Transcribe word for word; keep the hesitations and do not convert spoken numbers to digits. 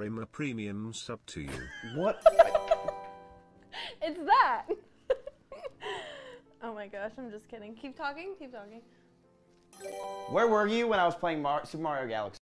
him a premium sub to you. What? It's that. Oh my gosh, I'm just kidding. Keep talking, keep talking. Where were you when I was playing Mar Super Mario Galaxy?